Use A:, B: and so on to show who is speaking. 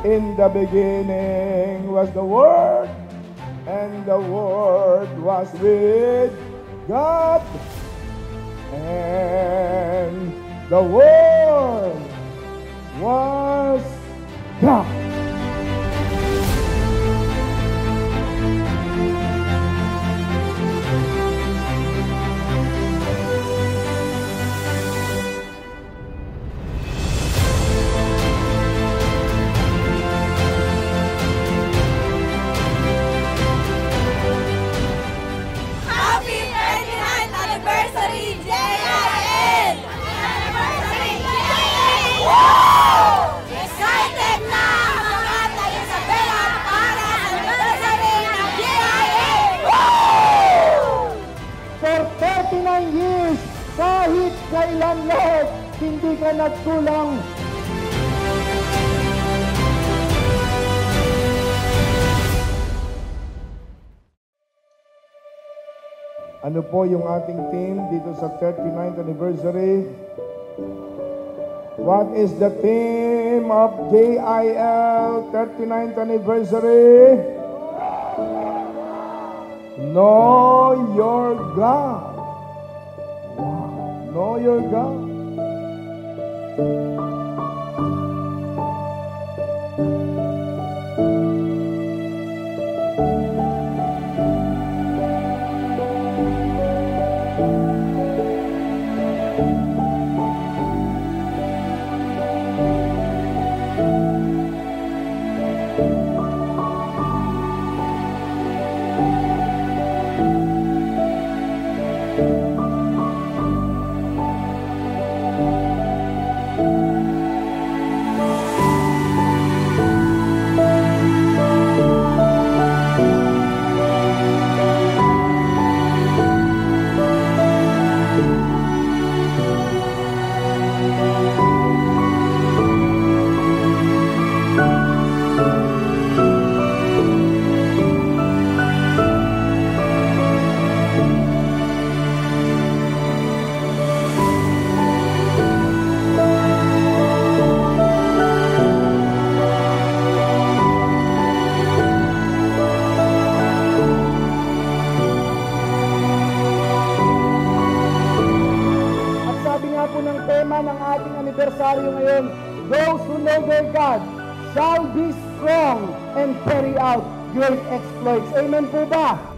A: In the beginning was the Word, and the Word was with God, and the Word was God. Kahit kailan Lord, hindi ka nagkulang. Ano po yung ating theme dito sa 39th anniversary? What is the theme of JIL 39th anniversary? Know your God. Know your God. Ng ating anibersaryo ngayon, those who know their God shall be strong and carry out great exploits. Amen po ba?